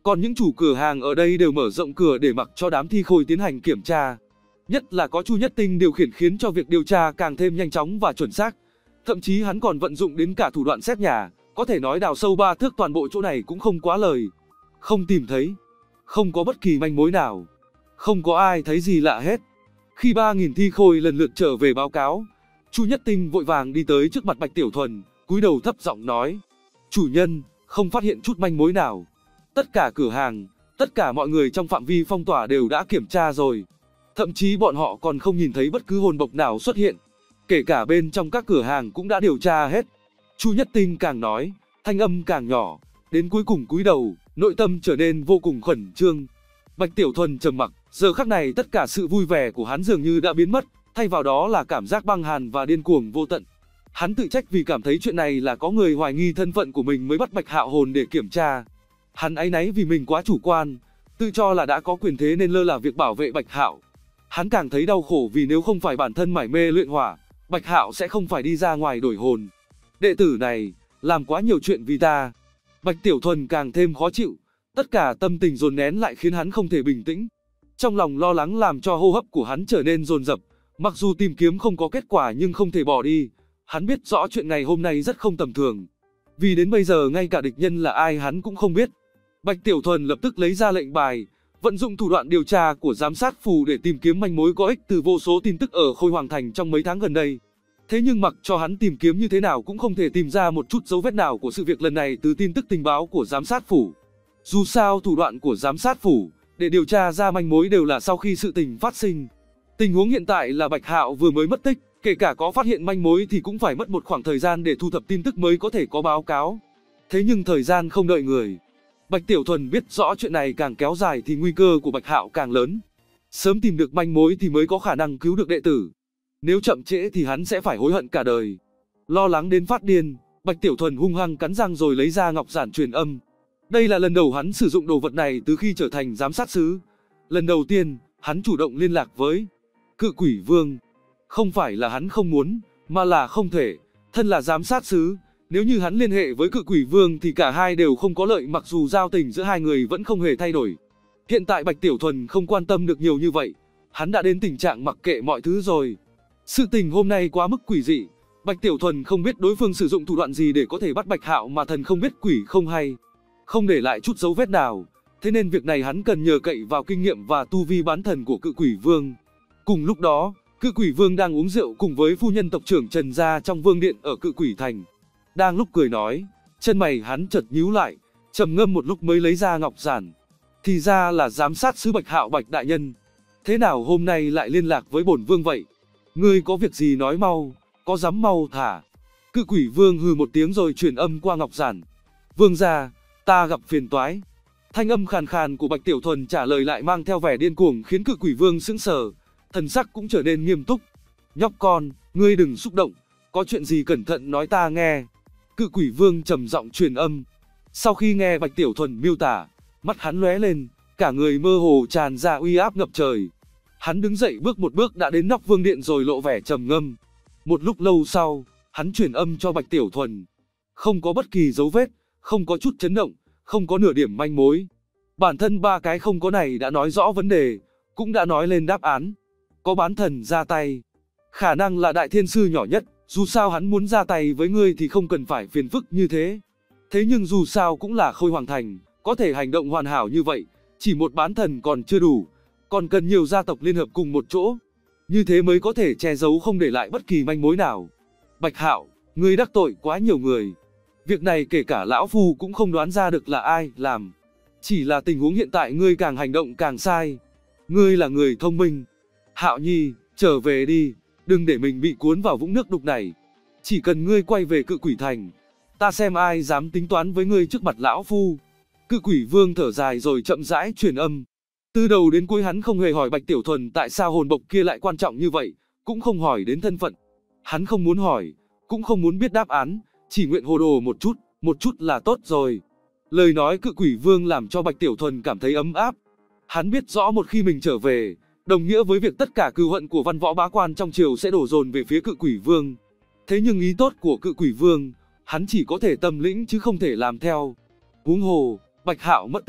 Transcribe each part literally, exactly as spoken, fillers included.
Còn những chủ cửa hàng ở đây đều mở rộng cửa để mặc cho đám thi khôi tiến hành kiểm tra. Nhất là có Chu Nhất Tinh điều khiển khiến cho việc điều tra càng thêm nhanh chóng và chuẩn xác. Thậm chí hắn còn vận dụng đến cả thủ đoạn xét nhà, có thể nói đào sâu ba thước toàn bộ chỗ này cũng không quá lời. Không tìm thấy, không có bất kỳ manh mối nào, không có ai thấy gì lạ hết. Khi ba nghìn thi khôi lần lượt trở về báo cáo, Chu Nhất Tinh vội vàng đi tới trước mặt Bạch Tiểu Thuần, cúi đầu thấp giọng nói: "Chủ nhân, không phát hiện chút manh mối nào. Tất cả cửa hàng, tất cả mọi người trong phạm vi phong tỏa đều đã kiểm tra rồi. Thậm chí bọn họ còn không nhìn thấy bất cứ hồn bộc nào xuất hiện. Kể cả bên trong các cửa hàng cũng đã điều tra hết." Chu Nhất Tinh càng nói, thanh âm càng nhỏ, đến cuối cùng cúi đầu, nội tâm trở nên vô cùng khẩn trương. Bạch Tiểu Thuần trầm mặc, giờ khắc này tất cả sự vui vẻ của hắn dường như đã biến mất, thay vào đó là cảm giác băng hàn và điên cuồng vô tận. Hắn tự trách vì cảm thấy chuyện này là có người hoài nghi thân phận của mình mới bắt Bạch Hạo Hồn để kiểm tra. Hắn áy náy vì mình quá chủ quan, tự cho là đã có quyền thế nên lơ là việc bảo vệ Bạch Hạo. Hắn càng thấy đau khổ vì nếu không phải bản thân mải mê luyện hỏa, Bạch Hạo sẽ không phải đi ra ngoài đổi hồn. Đệ tử này làm quá nhiều chuyện vì ta. Bạch Tiểu Thuần càng thêm khó chịu, tất cả tâm tình dồn nén lại khiến hắn không thể bình tĩnh. Trong lòng lo lắng làm cho hô hấp của hắn trở nên dồn dập, mặc dù tìm kiếm không có kết quả nhưng không thể bỏ đi. Hắn biết rõ chuyện ngày hôm nay rất không tầm thường, vì đến bây giờ ngay cả địch nhân là ai hắn cũng không biết. Bạch Tiểu Thuần lập tức lấy ra lệnh bài, vận dụng thủ đoạn điều tra của giám sát phù để tìm kiếm manh mối có ích từ vô số tin tức ở Khôi Hoàng Thành trong mấy tháng gần đây. Thế nhưng mặc cho hắn tìm kiếm như thế nào cũng không thể tìm ra một chút dấu vết nào của sự việc lần này từ tin tức tình báo của giám sát phủ. Dù sao thủ đoạn của giám sát phủ để điều tra ra manh mối đều là sau khi sự tình phát sinh. Tình huống hiện tại là Bạch Hạo vừa mới mất tích, kể cả có phát hiện manh mối thì cũng phải mất một khoảng thời gian để thu thập tin tức mới có thể có báo cáo. Thế nhưng thời gian không đợi người. Bạch Tiểu Thuần biết rõ chuyện này càng kéo dài thì nguy cơ của Bạch Hạo càng lớn. Sớm tìm được manh mối thì mới có khả năng cứu được đệ tử. Nếu chậm trễ thì hắn sẽ phải hối hận cả đời. Lo lắng đến phát điên, Bạch Tiểu Thuần hung hăng cắn răng rồi lấy ra ngọc giản truyền âm. Đây là lần đầu hắn sử dụng đồ vật này từ khi trở thành giám sát sứ. Lần đầu tiên, hắn chủ động liên lạc với Cự Quỷ Vương. Không phải là hắn không muốn, mà là không thể. Thân là giám sát sứ, nếu như hắn liên hệ với Cự Quỷ Vương thì cả hai đều không có lợi, mặc dù giao tình giữa hai người vẫn không hề thay đổi. Hiện tại Bạch Tiểu Thuần không quan tâm được nhiều như vậy, hắn đã đến tình trạng mặc kệ mọi thứ rồi. Sự tình hôm nay quá mức quỷ dị, Bạch Tiểu Thuần không biết đối phương sử dụng thủ đoạn gì để có thể bắt Bạch Hạo mà thần không biết quỷ không hay, không để lại chút dấu vết nào. Thế nên việc này hắn cần nhờ cậy vào kinh nghiệm và tu vi bán thần của Cự Quỷ Vương. Cùng lúc đó, Cự Quỷ Vương đang uống rượu cùng với phu nhân tộc trưởng Trần Gia trong vương điện ở Cự Quỷ Thành. Đang lúc cười nói, chân mày hắn chợt nhíu lại, trầm ngâm một lúc mới lấy ra ngọc giản. Thì ra là giám sát sứ Bạch Hạo Bạch đại nhân. Thế nào hôm nay lại liên lạc với bổn vương vậy? Ngươi có việc gì nói mau, có dám mau thả. Cự Quỷ Vương hừ một tiếng rồi truyền âm qua ngọc giản. Vương gia, ta gặp phiền toái. Thanh âm khàn khàn của Bạch Tiểu Thuần trả lời lại mang theo vẻ điên cuồng khiến Cự Quỷ Vương sững sờ, thần sắc cũng trở nên nghiêm túc. Nhóc con, ngươi đừng xúc động, có chuyện gì cẩn thận nói ta nghe. Cự Quỷ Vương trầm giọng truyền âm. Sau khi nghe Bạch Tiểu Thuần miêu tả, mắt hắn lóe lên, cả người mơ hồ tràn ra uy áp ngập trời. Hắn đứng dậy bước một bước đã đến nóc vương điện rồi lộ vẻ trầm ngâm. Một lúc lâu sau, hắn truyền âm cho Bạch Tiểu Thuần. Không có bất kỳ dấu vết, không có chút chấn động, không có nửa điểm manh mối. Bản thân ba cái không có này đã nói rõ vấn đề, cũng đã nói lên đáp án. Có bán thần ra tay, khả năng là đại thiên sư nhỏ nhất. Dù sao hắn muốn ra tay với ngươi thì không cần phải phiền phức như thế. Thế nhưng dù sao cũng là Khôi Hoàng Thành, có thể hành động hoàn hảo như vậy, chỉ một bán thần còn chưa đủ, còn cần nhiều gia tộc liên hợp cùng một chỗ. Như thế mới có thể che giấu không để lại bất kỳ manh mối nào. Bạch Hạo, ngươi đắc tội quá nhiều người. Việc này kể cả lão phu cũng không đoán ra được là ai làm. Chỉ là tình huống hiện tại ngươi càng hành động càng sai. Ngươi là người thông minh. Hạo Nhi, trở về đi. Đừng để mình bị cuốn vào vũng nước đục này. Chỉ cần ngươi quay về Cự Quỷ Thành, ta xem ai dám tính toán với ngươi trước mặt lão phu. Cự Quỷ Vương thở dài rồi chậm rãi truyền âm. Từ đầu đến cuối hắn không hề hỏi Bạch Tiểu Thuần tại sao hồn bộc kia lại quan trọng như vậy, cũng không hỏi đến thân phận. Hắn không muốn hỏi, cũng không muốn biết đáp án, chỉ nguyện hồ đồ một chút, một chút là tốt rồi. Lời nói Cự Quỷ Vương làm cho Bạch Tiểu Thuần cảm thấy ấm áp. Hắn biết rõ một khi mình trở về, đồng nghĩa với việc tất cả cừu hận của văn võ bá quan trong triều sẽ đổ dồn về phía Cự Quỷ Vương. Thế nhưng ý tốt của Cự Quỷ Vương, hắn chỉ có thể tâm lĩnh chứ không thể làm theo. Huống hồ, Bạch Hạo mất tích,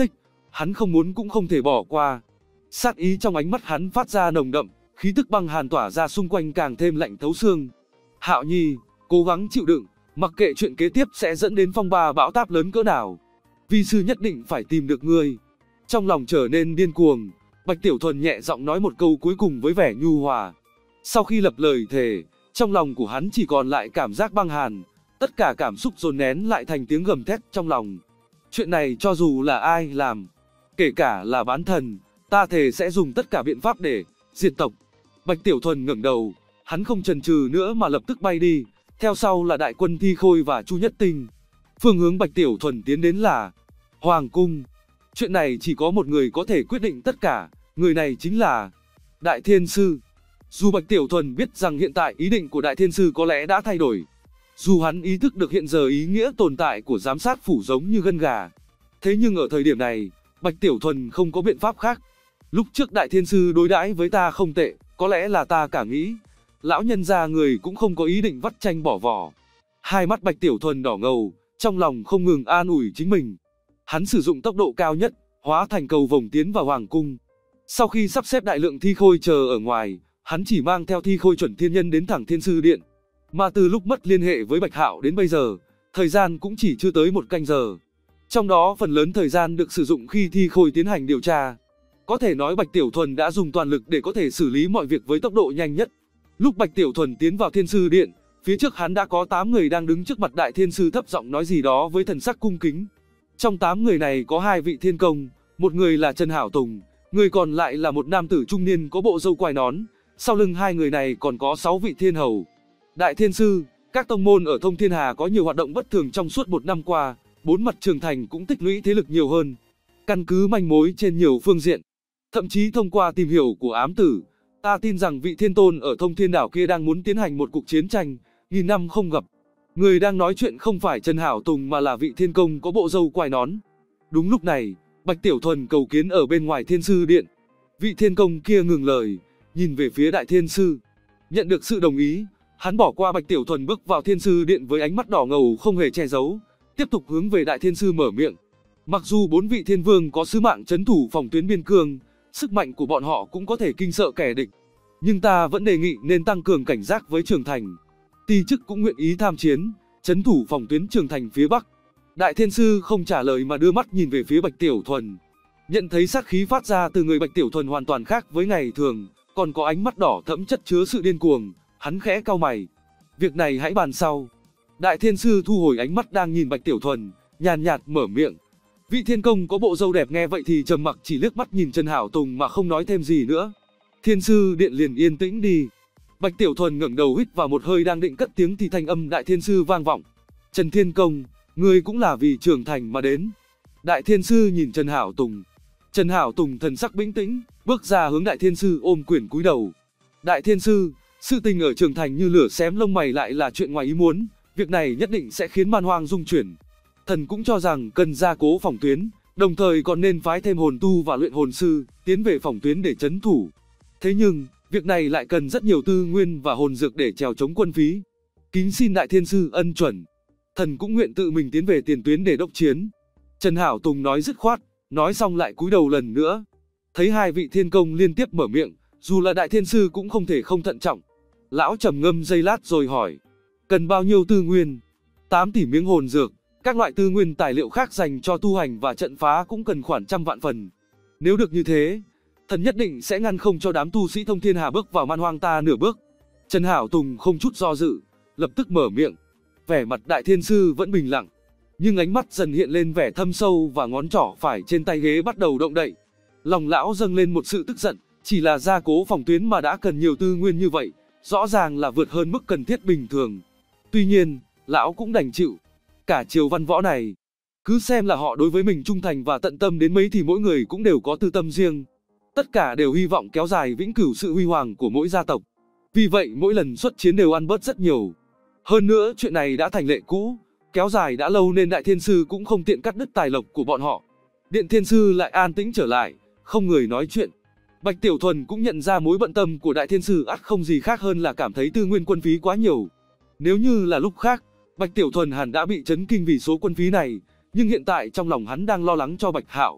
hắn không muốn cũng không thể bỏ qua. Sát ý trong ánh mắt hắn phát ra nồng đậm, khí tức băng hàn tỏa ra xung quanh càng thêm lạnh thấu xương. Hạo Nhi, cố gắng chịu đựng, mặc kệ chuyện kế tiếp sẽ dẫn đến phong ba bão táp lớn cỡ nào. Vi sư nhất định phải tìm được ngươi. Trong lòng trở nên điên cuồng, Bạch Tiểu Thuần nhẹ giọng nói một câu cuối cùng với vẻ nhu hòa. Sau khi lập lời thề, trong lòng của hắn chỉ còn lại cảm giác băng hàn, tất cả cảm xúc dồn nén lại thành tiếng gầm thét trong lòng. Chuyện này cho dù là ai làm, kể cả là bán thần, ta thề sẽ dùng tất cả biện pháp để diệt tộc. Bạch Tiểu Thuần ngẩng đầu, hắn không chần chừ nữa mà lập tức bay đi, theo sau là đại quân Thi Khôi và Chu Nhất Tinh. Phương hướng Bạch Tiểu Thuần tiến đến là Hoàng Cung. Chuyện này chỉ có một người có thể quyết định tất cả, người này chính là Đại Thiên Sư. Dù Bạch Tiểu Thuần biết rằng hiện tại ý định của Đại Thiên Sư có lẽ đã thay đổi, dù hắn ý thức được hiện giờ ý nghĩa tồn tại của giám sát phủ giống như gân gà, thế nhưng ở thời điểm này, Bạch Tiểu Thuần không có biện pháp khác. Lúc trước Đại Thiên Sư đối đãi với ta không tệ, có lẽ là ta cả nghĩ, lão nhân gia người cũng không có ý định vắt chanh bỏ vỏ. Hai mắt Bạch Tiểu Thuần đỏ ngầu, trong lòng không ngừng an ủi chính mình. Hắn sử dụng tốc độ cao nhất, hóa thành cầu vồng tiến vào Hoàng Cung. Sau khi sắp xếp đại lượng thi khôi chờ ở ngoài, hắn chỉ mang theo thi khôi chuẩn thiên nhân đến thẳng Thiên Sư Điện. Mà từ lúc mất liên hệ với Bạch Hạo đến bây giờ, thời gian cũng chỉ chưa tới một canh giờ. Trong đó phần lớn thời gian được sử dụng khi thi khôi tiến hành điều tra. Có thể nói Bạch Tiểu Thuần đã dùng toàn lực để có thể xử lý mọi việc với tốc độ nhanh nhất. Lúc Bạch Tiểu Thuần tiến vào Thiên Sư Điện, phía trước hắn đã có tám người đang đứng trước mặt Đại Thiên Sư thấp giọng nói gì đó với thần sắc cung kính. Trong tám người này có hai vị thiên công, một người là Trần Hảo Tùng, người còn lại là một nam tử trung niên có bộ râu quai nón. Sau lưng hai người này còn có sáu vị thiên hầu. Đại Thiên Sư, các tông môn ở Thông Thiên Hà có nhiều hoạt động bất thường trong suốt một năm qua, bốn mặt trường thành cũng tích lũy thế lực nhiều hơn. Căn cứ manh mối trên nhiều phương diện, thậm chí thông qua tìm hiểu của ám tử, ta tin rằng vị thiên tôn ở Thông Thiên Đảo kia đang muốn tiến hành một cuộc chiến tranh, nghìn năm không gặp. Người đang nói chuyện không phải Trần Hảo Tùng mà là vị thiên công có bộ râu quai nón. Đúng lúc này, Bạch Tiểu Thuần cầu kiến ở bên ngoài Thiên Sư Điện. Vị thiên công kia ngừng lời, nhìn về phía Đại Thiên Sư. Nhận được sự đồng ý, hắn bỏ qua Bạch Tiểu Thuần bước vào Thiên Sư Điện với ánh mắt đỏ ngầu không hề che giấu, tiếp tục hướng về Đại Thiên Sư mở miệng. Mặc dù bốn vị thiên vương có sứ mạng trấn thủ phòng tuyến biên cương, sức mạnh của bọn họ cũng có thể kinh sợ kẻ địch, nhưng ta vẫn đề nghị nên tăng cường cảnh giác với Trường Thành. Ti chức cũng nguyện ý tham chiến, trấn thủ phòng tuyến Trường Thành phía Bắc. Đại Thiên Sư không trả lời mà đưa mắt nhìn về phía Bạch Tiểu Thuần. Nhận thấy sát khí phát ra từ người Bạch Tiểu Thuần hoàn toàn khác với ngày thường, còn có ánh mắt đỏ thẫm chất chứa sự điên cuồng, hắn khẽ cau mày. Việc này hãy bàn sau. Đại Thiên Sư thu hồi ánh mắt đang nhìn Bạch Tiểu Thuần, nhàn nhạt mở miệng. Vị thiên công có bộ râu đẹp nghe vậy thì trầm mặc chỉ liếc mắt nhìn Trần Hảo Tùng mà không nói thêm gì nữa. Thiên Sư Điện liền yên tĩnh đi. Bạch Tiểu Thuần ngẩng đầu hít vào một hơi đang định cất tiếng thì thanh âm Đại Thiên Sư vang vọng. Trần Thiên Công, ngươi cũng là vì Trường Thành mà đến. Đại Thiên Sư nhìn Trần Hảo Tùng. Trần Hảo Tùng thần sắc bình tĩnh, bước ra hướng Đại Thiên Sư ôm quyền cúi đầu. Đại Thiên Sư, sự tình ở Trường Thành như lửa xém lông mày lại là chuyện ngoài ý muốn, việc này nhất định sẽ khiến man hoang rung chuyển. Thần cũng cho rằng cần gia cố phòng tuyến, đồng thời còn nên phái thêm hồn tu và luyện hồn sư tiến về phòng tuyến để trấn thủ. Thế nhưng, việc này lại cần rất nhiều tư nguyên và hồn dược để chèo chống quân phí. Kính xin Đại Thiên Sư ân chuẩn. Thần cũng nguyện tự mình tiến về tiền tuyến để đốc chiến. Trần Hảo Tùng nói dứt khoát, nói xong lại cúi đầu lần nữa. Thấy hai vị thiên công liên tiếp mở miệng, dù là Đại Thiên Sư cũng không thể không thận trọng. Lão trầm ngâm giây lát rồi hỏi, cần bao nhiêu tư nguyên? tám tỷ miếng hồn dược, các loại tư nguyên tài liệu khác dành cho tu hành và trận phá cũng cần khoảng trăm vạn phần. Nếu được như thế, thần nhất định sẽ ngăn không cho đám tu sĩ Thông Thiên Hà bước vào man hoang ta nửa bước. Trần Hảo Tùng không chút do dự, lập tức mở miệng. Vẻ mặt Đại Thiên Sư vẫn bình lặng, nhưng ánh mắt dần hiện lên vẻ thâm sâu và ngón trỏ phải trên tay ghế bắt đầu động đậy. Lòng lão dâng lên một sự tức giận, chỉ là gia cố phòng tuyến mà đã cần nhiều tư nguyên như vậy, rõ ràng là vượt hơn mức cần thiết bình thường. Tuy nhiên, lão cũng đành chịu. Cả triều văn võ này, cứ xem là họ đối với mình trung thành và tận tâm đến mấy thì mỗi người cũng đều có tư tâm riêng. Tất cả đều hy vọng kéo dài vĩnh cửu sự huy hoàng của mỗi gia tộc. Vì vậy mỗi lần xuất chiến đều ăn bớt rất nhiều. Hơn nữa chuyện này đã thành lệ cũ, kéo dài đã lâu nên Đại Thiên Sư cũng không tiện cắt đứt tài lộc của bọn họ. Điện Thiên Sư lại an tĩnh trở lại, không người nói chuyện. Bạch Tiểu Thuần cũng nhận ra mối bận tâm của Đại Thiên Sư ắt không gì khác hơn là cảm thấy tư nguyên quân phí quá nhiều. Nếu như là lúc khác, Bạch Tiểu Thuần hẳn đã bị chấn kinh vì số quân phí này, nhưng hiện tại trong lòng hắn đang lo lắng cho Bạch Hạo.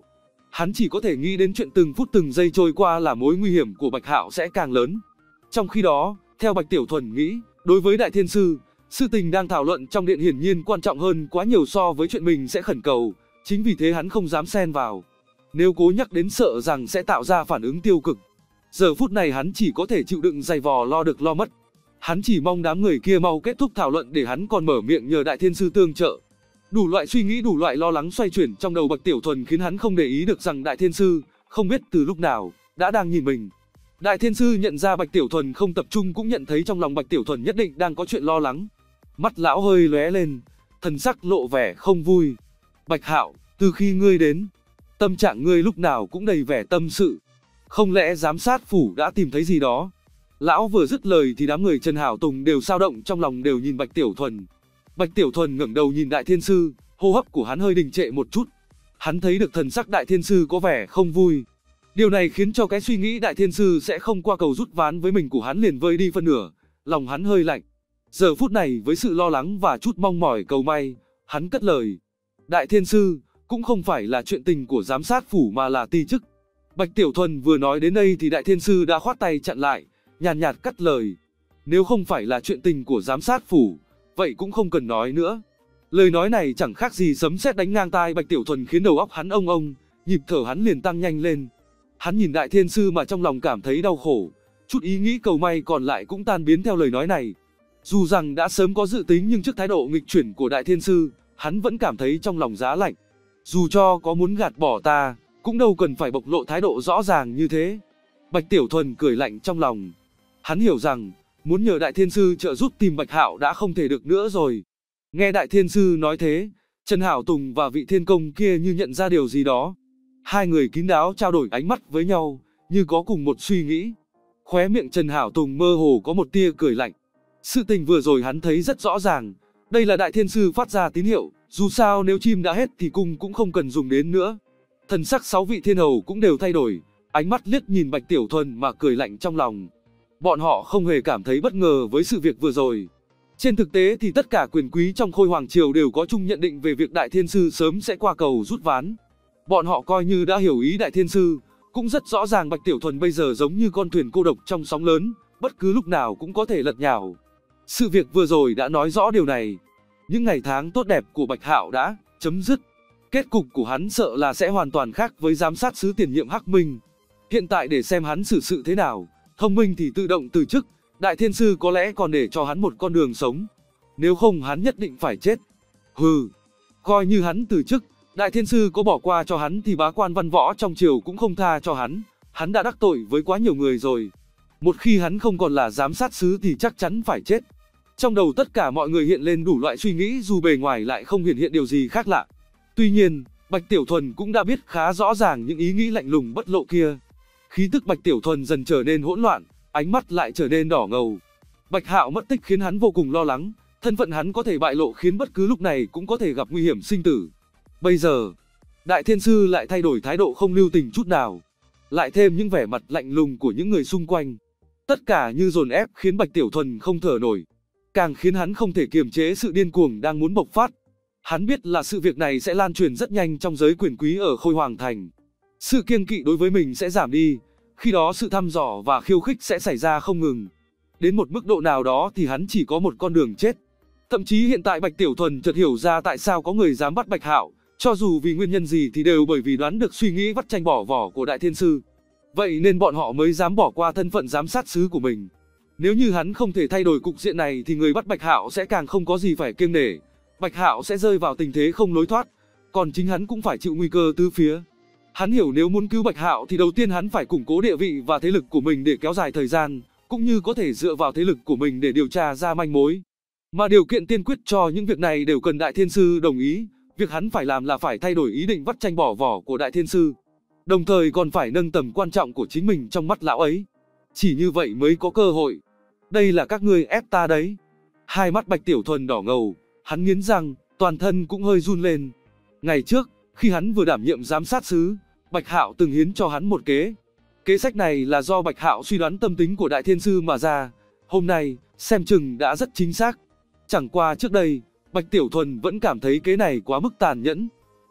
Hắn chỉ có thể nghĩ đến chuyện từng phút từng giây trôi qua là mối nguy hiểm của Bạch Hạo sẽ càng lớn. Trong khi đó, theo Bạch Tiểu Thuần nghĩ, đối với Đại Thiên Sư, sự tình đang thảo luận trong điện hiển nhiên quan trọng hơn quá nhiều so với chuyện mình sẽ khẩn cầu, chính vì thế hắn không dám xen vào. Nếu cố nhắc đến sợ rằng sẽ tạo ra phản ứng tiêu cực. Giờ phút này hắn chỉ có thể chịu đựng dày vò lo được lo mất. Hắn chỉ mong đám người kia mau kết thúc thảo luận để hắn còn mở miệng nhờ Đại Thiên Sư tương trợ. Đủ loại suy nghĩ, đủ loại lo lắng xoay chuyển trong đầu Bạch Tiểu Thuần khiến hắn không để ý được rằng Đại Thiên Sư, không biết từ lúc nào, đã đang nhìn mình. Đại Thiên Sư nhận ra Bạch Tiểu Thuần không tập trung cũng nhận thấy trong lòng Bạch Tiểu Thuần nhất định đang có chuyện lo lắng. Mắt lão hơi lóe lên, thần sắc lộ vẻ không vui. Bạch Hạo, từ khi ngươi đến, tâm trạng ngươi lúc nào cũng đầy vẻ tâm sự. Không lẽ giám sát phủ đã tìm thấy gì đó? Lão vừa dứt lời thì đám người Trần Hảo Tùng đều dao động trong lòng, đều nhìn Bạch Tiểu Thuần. Bạch Tiểu Thuần ngẩng đầu nhìn Đại Thiên Sư, hô hấp của hắn hơi đình trệ một chút. Hắn thấy được thần sắc Đại Thiên Sư có vẻ không vui. Điều này khiến cho cái suy nghĩ Đại Thiên Sư sẽ không qua cầu rút ván với mình của hắn liền vơi đi phân nửa. Lòng hắn hơi lạnh. Giờ phút này với sự lo lắng và chút mong mỏi cầu may, hắn cất lời. Đại Thiên Sư, cũng không phải là chuyện tình của giám sát phủ mà là ti chức. Bạch Tiểu Thuần vừa nói đến đây thì Đại Thiên Sư đã khoát tay chặn lại, nhàn nhạt, nhạt cắt lời. Nếu không phải là chuyện tình của giám sát phủ, vậy cũng không cần nói nữa. Lời nói này chẳng khác gì sấm sét đánh ngang tai Bạch Tiểu Thuần khiến đầu óc hắn ông ông, nhịp thở hắn liền tăng nhanh lên. Hắn nhìn Đại Thiên Sư mà trong lòng cảm thấy đau khổ, chút ý nghĩ cầu may còn lại cũng tan biến theo lời nói này. Dù rằng đã sớm có dự tính nhưng trước thái độ nghịch chuyển của Đại Thiên Sư, hắn vẫn cảm thấy trong lòng giá lạnh. Dù cho có muốn gạt bỏ ta, cũng đâu cần phải bộc lộ thái độ rõ ràng như thế. Bạch Tiểu Thuần cười lạnh trong lòng. Hắn hiểu rằng, muốn nhờ Đại Thiên Sư trợ giúp tìm Bạch Hạo đã không thể được nữa rồi. Nghe Đại Thiên Sư nói thế, Trần Hảo Tùng và vị thiên công kia như nhận ra điều gì đó. Hai người kín đáo trao đổi ánh mắt với nhau, như có cùng một suy nghĩ. Khóe miệng Trần Hảo Tùng mơ hồ có một tia cười lạnh. Sự tình vừa rồi hắn thấy rất rõ ràng, đây là Đại Thiên Sư phát ra tín hiệu, dù sao nếu chim đã hết thì cung cũng không cần dùng đến nữa. Thần sắc sáu vị thiên hầu cũng đều thay đổi, ánh mắt liếc nhìn Bạch Tiểu Thuần mà cười lạnh trong lòng. Bọn họ không hề cảm thấy bất ngờ với sự việc vừa rồi. Trên thực tế thì tất cả quyền quý trong Khôi Hoàng Triều đều có chung nhận định về việc Đại Thiên Sư sớm sẽ qua cầu rút ván. Bọn họ coi như đã hiểu ý Đại Thiên Sư, cũng rất rõ ràng Bạch Tiểu Thuần bây giờ giống như con thuyền cô độc trong sóng lớn, bất cứ lúc nào cũng có thể lật nhào. Sự việc vừa rồi đã nói rõ điều này. Những ngày tháng tốt đẹp của Bạch Hạo đã chấm dứt. Kết cục của hắn sợ là sẽ hoàn toàn khác với giám sát sứ tiền nhiệm Hắc Minh. Hiện tại để xem hắn xử sự thế nào, thông minh thì tự động từ chức, Đại Thiên Sư có lẽ còn để cho hắn một con đường sống. Nếu không hắn nhất định phải chết. Hừ, coi như hắn từ chức, Đại Thiên Sư có bỏ qua cho hắn thì bá quan văn võ trong triều cũng không tha cho hắn. Hắn đã đắc tội với quá nhiều người rồi. Một khi hắn không còn là giám sát sứ thì chắc chắn phải chết. Trong đầu tất cả mọi người hiện lên đủ loại suy nghĩ dù bề ngoài lại không hiện hiện điều gì khác lạ. Tuy nhiên, Bạch Tiểu Thuần cũng đã biết khá rõ ràng những ý nghĩ lạnh lùng bất lộ kia. Khí tức Bạch Tiểu Thuần dần trở nên hỗn loạn, ánh mắt lại trở nên đỏ ngầu. Bạch Hạo mất tích khiến hắn vô cùng lo lắng, thân phận hắn có thể bại lộ khiến bất cứ lúc này cũng có thể gặp nguy hiểm sinh tử. Bây giờ, Đại Thiên Sư lại thay đổi thái độ không lưu tình chút nào, lại thêm những vẻ mặt lạnh lùng của những người xung quanh. Tất cả như dồn ép khiến Bạch Tiểu Thuần không thở nổi, càng khiến hắn không thể kiềm chế sự điên cuồng đang muốn bộc phát. Hắn biết là sự việc này sẽ lan truyền rất nhanh trong giới quyền quý ở Khôi Hoàng Thành. Sự kiêng kỵ đối với mình sẽ giảm đi, khi đó sự thăm dò và khiêu khích sẽ xảy ra không ngừng. Đến một mức độ nào đó thì hắn chỉ có một con đường chết. Thậm chí hiện tại Bạch Tiểu Thuần chợt hiểu ra tại sao có người dám bắt Bạch Hạo, cho dù vì nguyên nhân gì thì đều bởi vì đoán được suy nghĩ vắt chanh bỏ vỏ của Đại Thiên Sư. Vậy nên bọn họ mới dám bỏ qua thân phận giám sát sứ của mình. Nếu như hắn không thể thay đổi cục diện này thì người bắt Bạch Hạo sẽ càng không có gì phải kiêng nể. Bạch Hạo sẽ rơi vào tình thế không lối thoát, còn chính hắn cũng phải chịu nguy cơ tứ phía. Hắn hiểu nếu muốn cứu Bạch Hạo thì đầu tiên hắn phải củng cố địa vị và thế lực của mình để kéo dài thời gian, cũng như có thể dựa vào thế lực của mình để điều tra ra manh mối. Mà điều kiện tiên quyết cho những việc này đều cần Đại Thiên Sư đồng ý, việc hắn phải làm là phải thay đổi ý định vắt chanh bỏ vỏ của Đại Thiên Sư, đồng thời còn phải nâng tầm quan trọng của chính mình trong mắt lão ấy. Chỉ như vậy mới có cơ hội. Đây là các ngươi ép ta đấy. Hai mắt Bạch Tiểu Thuần đỏ ngầu, hắn nghiến răng, toàn thân cũng hơi run lên. Ngày trước, khi hắn vừa đảm nhiệm giám sát sứ, Bạch Hạo từng hiến cho hắn một kế. Kế sách này là do Bạch Hạo suy đoán tâm tính của Đại Thiên Sư mà ra. Hôm nay, xem chừng đã rất chính xác. Chẳng qua trước đây, Bạch Tiểu Thuần vẫn cảm thấy kế này quá mức tàn nhẫn.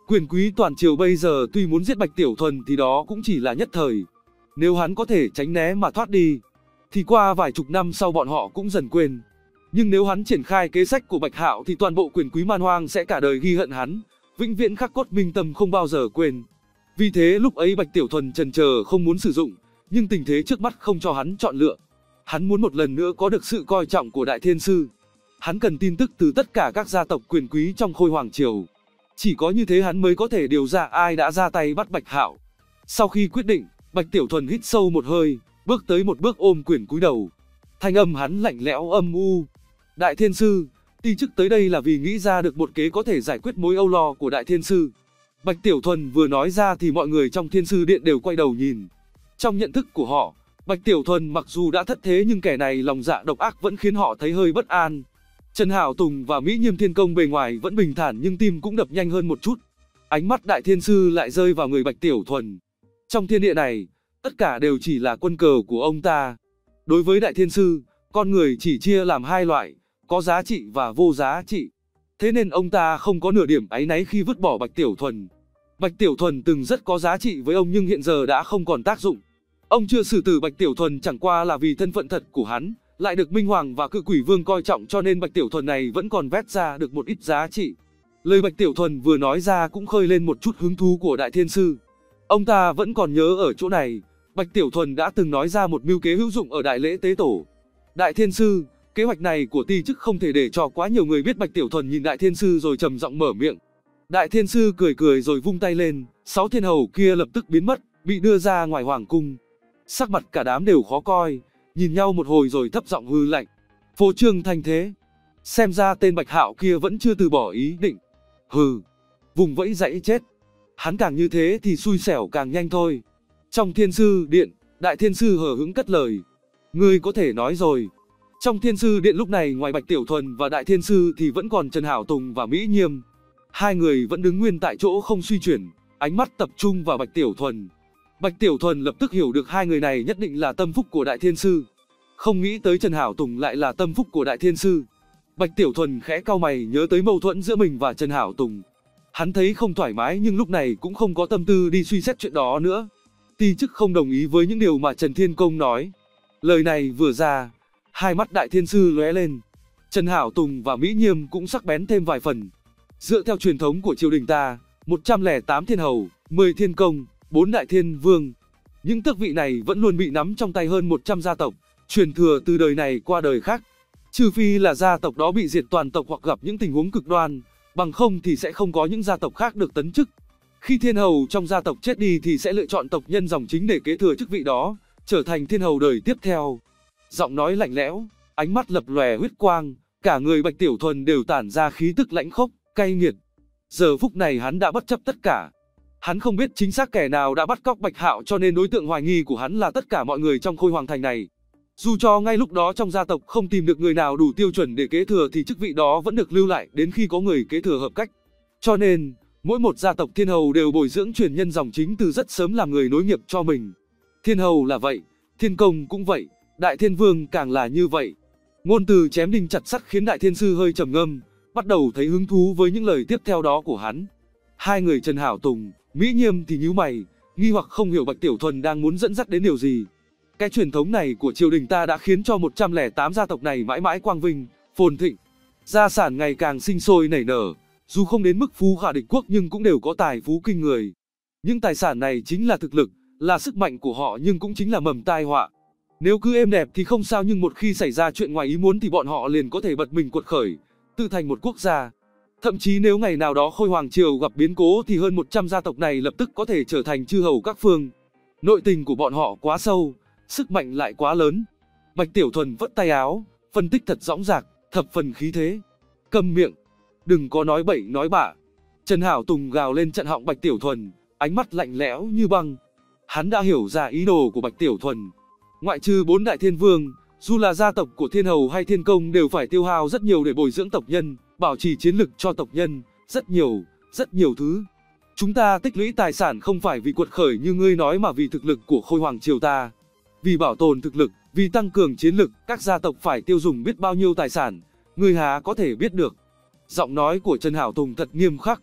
Quyền quý toàn triều bây giờ tuy muốn giết Bạch Tiểu Thuần thì đó cũng chỉ là nhất thời. Nếu hắn có thể tránh né mà thoát đi, thì qua vài chục năm sau bọn họ cũng dần quên. Nhưng nếu hắn triển khai kế sách của Bạch Hạo thì toàn bộ quyền quý Man Hoang sẽ cả đời ghi hận hắn, vĩnh viễn khắc cốt minh tâm không bao giờ quên. Vì thế lúc ấy Bạch Tiểu Thuần chần chờ không muốn sử dụng, nhưng tình thế trước mắt không cho hắn chọn lựa. Hắn muốn một lần nữa có được sự coi trọng của Đại Thiên Sư. Hắn cần tin tức từ tất cả các gia tộc quyền quý trong Khôi Hoàng Triều. Chỉ có như thế hắn mới có thể điều ra ai đã ra tay bắt Bạch Hạo. Sau khi quyết định, Bạch Tiểu Thuần hít sâu một hơi, bước tới một bước ôm quyền cúi đầu. Thanh âm hắn lạnh lẽo âm u. Đại Thiên Sư, ti chức tới đây là vì nghĩ ra được một kế có thể giải quyết mối âu lo của Đại Thiên Sư. Bạch Tiểu Thuần vừa nói ra thì mọi người trong Thiên Sư Điện đều quay đầu nhìn. Trong nhận thức của họ, Bạch Tiểu Thuần mặc dù đã thất thế nhưng kẻ này lòng dạ độc ác vẫn khiến họ thấy hơi bất an. Trần Hảo Tùng và Mỹ Nhiêm Thiên Công bề ngoài vẫn bình thản nhưng tim cũng đập nhanh hơn một chút. Ánh mắt Đại Thiên Sư lại rơi vào người Bạch Tiểu Thuần. Trong thiên địa này, tất cả đều chỉ là quân cờ của ông ta. Đối với Đại Thiên Sư, con người chỉ chia làm hai loại, có giá trị và vô giá trị. Thế nên ông ta không có nửa điểm áy náy khi vứt bỏ Bạch Tiểu Thuần. Bạch Tiểu Thuần từng rất có giá trị với ông nhưng hiện giờ đã không còn tác dụng. Ông chưa xử tử Bạch Tiểu Thuần chẳng qua là vì thân phận thật của hắn, lại được Minh Hoàng và Cự Quỷ Vương coi trọng cho nên Bạch Tiểu Thuần này vẫn còn vét ra được một ít giá trị. Lời Bạch Tiểu Thuần vừa nói ra cũng khơi lên một chút hứng thú của Đại Thiên Sư. Ông ta vẫn còn nhớ ở chỗ này, Bạch Tiểu Thuần đã từng nói ra một mưu kế hữu dụng ở đại lễ tế tổ. Đại Thiên Sư, kế hoạch này của ti chức không thể để cho quá nhiều người biết. Bạch Tiểu Thuần nhìn Đại Thiên Sư rồi trầm giọng mở miệng. Đại Thiên Sư cười cười rồi vung tay lên, sáu thiên hầu kia lập tức biến mất, bị đưa ra ngoài hoàng cung. Sắc mặt cả đám đều khó coi, nhìn nhau một hồi rồi thấp giọng hư lạnh. Phô trương thành thế, xem ra tên Bạch Hạo kia vẫn chưa từ bỏ ý định. Hừ, vùng vẫy dãy chết. Hắn càng như thế thì xui xẻo càng nhanh thôi. Trong Thiên Sư Điện, Đại Thiên Sư hờ hững cất lời. Ngươi có thể nói rồi. Trong Thiên Sư Điện lúc này ngoài Bạch Tiểu Thuần và Đại Thiên Sư thì vẫn còn Trần Hảo Tùng và Mỹ Nhiêm. Hai người vẫn đứng nguyên tại chỗ không suy chuyển, ánh mắt tập trung vào Bạch Tiểu Thuần. Bạch Tiểu Thuần lập tức hiểu được hai người này nhất định là tâm phúc của Đại Thiên Sư. Không nghĩ tới Trần Hảo Tùng lại là tâm phúc của Đại Thiên Sư. Bạch Tiểu Thuần khẽ cau mày nhớ tới mâu thuẫn giữa mình và Trần Hảo Tùng. Hắn thấy không thoải mái nhưng lúc này cũng không có tâm tư đi suy xét chuyện đó nữa. Ti chức không đồng ý với những điều mà Trần Thiên Công nói. Lời này vừa ra, hai mắt Đại Thiên Sư lóe lên. Trần Hảo Tùng và Mỹ Nhiêm cũng sắc bén thêm vài phần. Dựa theo truyền thống của triều đình ta, một trăm lẻ tám thiên hầu, mười thiên công, bốn đại thiên vương. Những tước vị này vẫn luôn bị nắm trong tay hơn một trăm gia tộc, truyền thừa từ đời này qua đời khác. Trừ phi là gia tộc đó bị diệt toàn tộc hoặc gặp những tình huống cực đoan, bằng không thì sẽ không có những gia tộc khác được tấn chức. Khi thiên hầu trong gia tộc chết đi thì sẽ lựa chọn tộc nhân dòng chính để kế thừa chức vị đó, trở thành thiên hầu đời tiếp theo. Giọng nói lạnh lẽo, ánh mắt lập lòe huyết quang, cả người Bạch Tiểu Thuần đều tản ra khí tức lãnh khốc, cay nghiệt. Giờ phút này hắn đã bất chấp tất cả. Hắn không biết chính xác kẻ nào đã bắt cóc Bạch Hạo cho nên đối tượng hoài nghi của hắn là tất cả mọi người trong Khôi Hoàng Thành này. Dù cho ngay lúc đó trong gia tộc không tìm được người nào đủ tiêu chuẩn để kế thừa thì chức vị đó vẫn được lưu lại đến khi có người kế thừa hợp cách. Cho nên, mỗi một gia tộc thiên hầu đều bồi dưỡng truyền nhân dòng chính từ rất sớm làm người nối nghiệp cho mình. Thiên hầu là vậy, thiên công cũng vậy, Đại Thiên Vương càng là như vậy. Ngôn từ chém đinh chặt sắt khiến Đại Thiên Sư hơi trầm ngâm, bắt đầu thấy hứng thú với những lời tiếp theo đó của hắn. Hai người Trần Hảo Tùng, Mỹ Nhiêm thì nhíu mày, nghi hoặc không hiểu Bạch Tiểu Thuần đang muốn dẫn dắt đến điều gì. Cái truyền thống này của triều đình ta đã khiến cho một trăm lẻ tám gia tộc này mãi mãi quang vinh, phồn thịnh. Gia sản ngày càng sinh sôi nảy nở, dù không đến mức phú khả địch quốc nhưng cũng đều có tài phú kinh người. Những tài sản này chính là thực lực, là sức mạnh của họ nhưng cũng chính là mầm tai họa. Nếu cứ êm đẹp thì không sao nhưng một khi xảy ra chuyện ngoài ý muốn thì bọn họ liền có thể bật mình quật khởi, tự thành một quốc gia. Thậm chí nếu ngày nào đó Khôi Hoàng Triều gặp biến cố thì hơn một trăm gia tộc này lập tức có thể trở thành chư hầu các phương. Nội tình của bọn họ quá sâu, sức mạnh lại quá lớn. Bạch Tiểu Thuần vất tay áo, phân tích thật dõng dạc, thập phần khí thế. Câm miệng, đừng có nói bậy nói bạ. Trần Hảo Tùng gào lên chặn họng Bạch Tiểu Thuần, ánh mắt lạnh lẽo như băng. Hắn đã hiểu ra ý đồ của Bạch Tiểu Thuần. Ngoại trừ bốn đại thiên vương, dù là gia tộc của thiên hầu hay thiên công đều phải tiêu hao rất nhiều để bồi dưỡng tộc nhân, bảo trì chiến lực cho tộc nhân, rất nhiều, rất nhiều thứ. Chúng ta tích lũy tài sản không phải vì quật khởi như ngươi nói mà vì thực lực của Khôi Hoàng Triều ta. Vì bảo tồn thực lực, vì tăng cường chiến lực, các gia tộc phải tiêu dùng biết bao nhiêu tài sản, ngươi há có thể biết được. Giọng nói của Trần Hảo Tùng thật nghiêm khắc.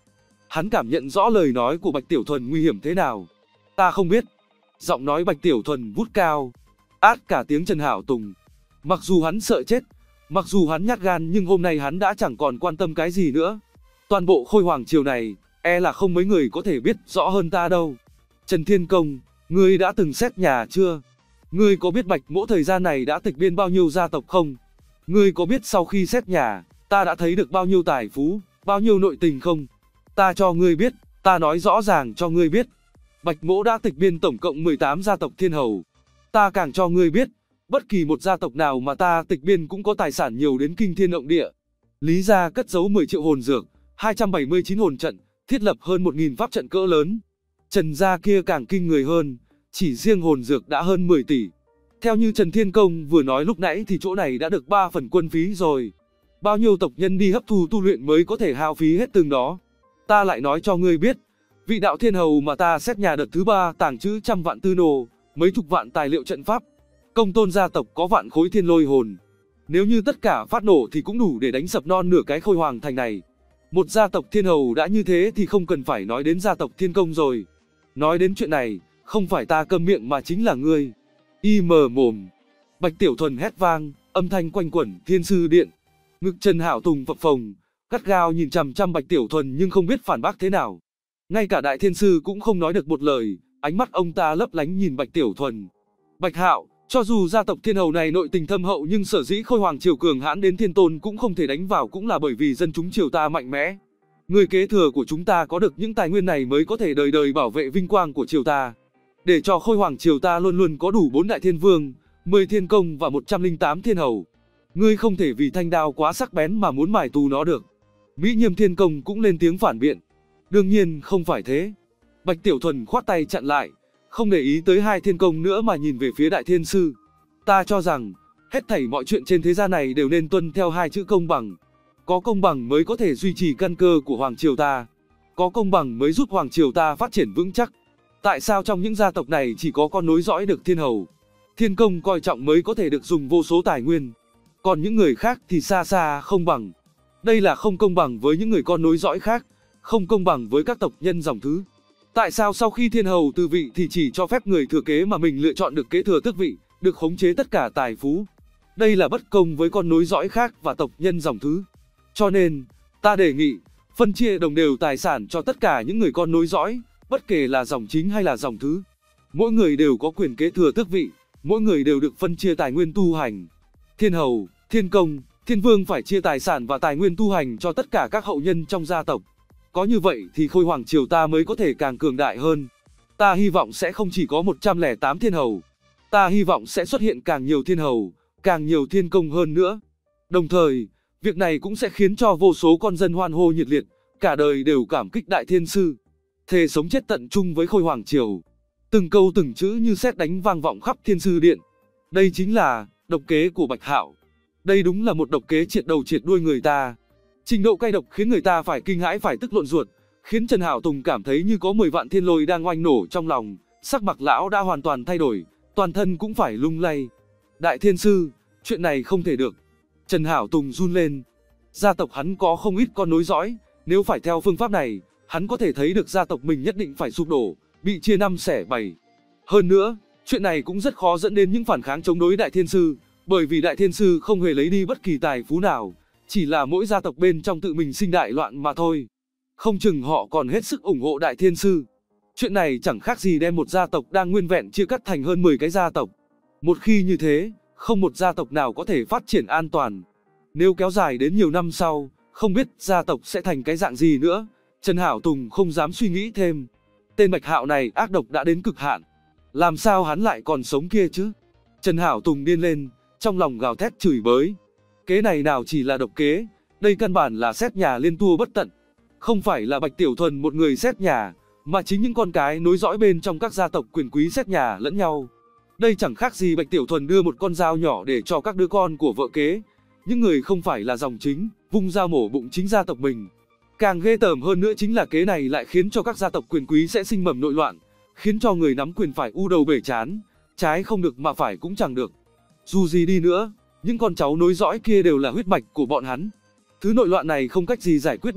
Hắn cảm nhận rõ lời nói của Bạch Tiểu Thuần nguy hiểm thế nào. Ta không biết. Giọng nói Bạch Tiểu Thuần vút cao, át cả tiếng Trần Hảo Tùng. Mặc dù hắn sợ chết, mặc dù hắn nhát gan, nhưng hôm nay hắn đã chẳng còn quan tâm cái gì nữa. Toàn bộ Khôi Hoàng Triều này, e là không mấy người có thể biết rõ hơn ta đâu. Trần Thiên Công, ngươi đã từng xét nhà chưa? Ngươi có biết Bạch Mỗ thời gian này đã tịch biên bao nhiêu gia tộc không? Ngươi có biết sau khi xét nhà, ta đã thấy được bao nhiêu tài phú, bao nhiêu nội tình không? Ta cho ngươi biết, ta nói rõ ràng cho ngươi biết. Bạch Mỗ đã tịch biên tổng cộng mười tám gia tộc thiên hầu. Ta càng cho ngươi biết, bất kỳ một gia tộc nào mà ta tịch biên cũng có tài sản nhiều đến kinh thiên động địa. Lý gia cất giấu mười triệu hồn dược, hai trăm bảy mươi chín hồn trận, thiết lập hơn một nghìn pháp trận cỡ lớn. Trần gia kia càng kinh người hơn, chỉ riêng hồn dược đã hơn mười tỷ. Theo như Trần Thiên Công vừa nói lúc nãy thì chỗ này đã được ba phần quân phí rồi. Bao nhiêu tộc nhân đi hấp thu tu luyện mới có thể hao phí hết từng đó. Ta lại nói cho ngươi biết, vị đạo thiên hầu mà ta xét nhà đợt thứ ba tàng trữ trăm vạn tư nô, mấy chục vạn tài liệu trận pháp. Công tôn gia tộc có vạn khối thiên lôi hồn. Nếu như tất cả phát nổ thì cũng đủ để đánh sập non nửa cái Khôi Hoàng thành này. Một gia tộc thiên hầu đã như thế thì không cần phải nói đến gia tộc thiên công rồi. Nói đến chuyện này, không phải ta câm miệng mà chính là ngươi. Y mờ mồm. Bạch Tiểu Thuần hét vang, âm thanh quanh quẩn thiên sư điện. Ngực Trần Hảo Tùng phập phồng, gắt gao nhìn chằm chằm Bạch Tiểu Thuần nhưng không biết phản bác thế nào. Ngay cả đại thiên sư cũng không nói được một lời, ánh mắt ông ta lấp lánh nhìn Bạch Tiểu Thuần. Bạch Hạo, cho dù gia tộc thiên hầu này nội tình thâm hậu nhưng sở dĩ Khôi Hoàng triều cường hãn đến thiên tôn cũng không thể đánh vào cũng là bởi vì dân chúng triều ta mạnh mẽ. Người kế thừa của chúng ta có được những tài nguyên này mới có thể đời đời bảo vệ vinh quang của triều ta. Để cho Khôi Hoàng triều ta luôn luôn có đủ bốn đại thiên vương, mười thiên công và một trăm lẻ tám thiên hầu. Ngươi không thể vì thanh đao quá sắc bén mà muốn mài tù nó được. Mỹ Nhiêm Thiên Công cũng lên tiếng phản biện. Đương nhiên không phải thế. Bạch Tiểu Thuần khoát tay chặn lại, không để ý tới hai thiên công nữa mà nhìn về phía đại thiên sư. Ta cho rằng, hết thảy mọi chuyện trên thế gian này đều nên tuân theo hai chữ công bằng. Có công bằng mới có thể duy trì căn cơ của Hoàng triều ta. Có công bằng mới giúp Hoàng triều ta phát triển vững chắc. Tại sao trong những gia tộc này chỉ có con nối dõi được thiên hầu, thiên công coi trọng mới có thể được dùng vô số tài nguyên, còn những người khác thì xa xa không bằng. Đây là không công bằng với những người con nối dõi khác, không công bằng với các tộc nhân dòng thứ. Tại sao sau khi thiên hầu từ vị thì chỉ cho phép người thừa kế mà mình lựa chọn được kế thừa tước vị, được khống chế tất cả tài phú? Đây là bất công với con nối dõi khác và tộc nhân dòng thứ. Cho nên, ta đề nghị, phân chia đồng đều tài sản cho tất cả những người con nối dõi, bất kể là dòng chính hay là dòng thứ. Mỗi người đều có quyền kế thừa tước vị, mỗi người đều được phân chia tài nguyên tu hành. Thiên hầu, thiên công, thiên vương phải chia tài sản và tài nguyên tu hành cho tất cả các hậu nhân trong gia tộc. Có như vậy thì Khôi Hoàng triều ta mới có thể càng cường đại hơn. Ta hy vọng sẽ không chỉ có một trăm lẻ tám thiên hầu. Ta hy vọng sẽ xuất hiện càng nhiều thiên hầu, càng nhiều thiên công hơn nữa. Đồng thời, việc này cũng sẽ khiến cho vô số con dân hoan hô nhiệt liệt, cả đời đều cảm kích đại thiên sư. Thề sống chết tận chung với Khôi Hoàng triều. Từng câu từng chữ như sét đánh vang vọng khắp thiên sư điện. Đây chính là độc kế của Bạch Hạo. Đây đúng là một độc kế triệt đầu triệt đuôi người ta. Trình độ cay độc khiến người ta phải kinh hãi phải tức lộn ruột, khiến Trần Hảo Tùng cảm thấy như có mười vạn thiên lôi đang oanh nổ trong lòng, sắc mặt lão đã hoàn toàn thay đổi, toàn thân cũng phải lung lay. Đại thiên sư, chuyện này không thể được. Trần Hảo Tùng run lên. Gia tộc hắn có không ít con nối dõi, nếu phải theo phương pháp này, hắn có thể thấy được gia tộc mình nhất định phải sụp đổ, bị chia năm xẻ bảy. Hơn nữa, chuyện này cũng rất khó dẫn đến những phản kháng chống đối đại thiên sư, bởi vì đại thiên sư không hề lấy đi bất kỳ tài phú nào, chỉ là mỗi gia tộc bên trong tự mình sinh đại loạn mà thôi. Không chừng họ còn hết sức ủng hộ đại thiên sư. Chuyện này chẳng khác gì đem một gia tộc đang nguyên vẹn chia cắt thành hơn mười cái gia tộc. Một khi như thế, không một gia tộc nào có thể phát triển an toàn. Nếu kéo dài đến nhiều năm sau, không biết gia tộc sẽ thành cái dạng gì nữa. Trần Hảo Tùng không dám suy nghĩ thêm. Tên Bạch Hạo này ác độc đã đến cực hạn. Làm sao hắn lại còn sống kia chứ? Trần Hảo Tùng điên lên, trong lòng gào thét chửi bới. Kế này nào chỉ là độc kế, đây căn bản là xét nhà liên tua bất tận. Không phải là Bạch Tiểu Thuần một người xét nhà, mà chính những con cái nối dõi bên trong các gia tộc quyền quý xét nhà lẫn nhau. Đây chẳng khác gì Bạch Tiểu Thuần đưa một con dao nhỏ để cho các đứa con của vợ kế, những người không phải là dòng chính, vung dao mổ bụng chính gia tộc mình. Càng ghê tởm hơn nữa chính là kế này lại khiến cho các gia tộc quyền quý sẽ sinh mầm nội loạn, khiến cho người nắm quyền phải u đầu bể chán, trái không được mà phải cũng chẳng được. Dù gì đi nữa, những con cháu nối dõi kia đều là huyết mạch của bọn hắn. Thứ nội loạn này không cách gì giải quyết được,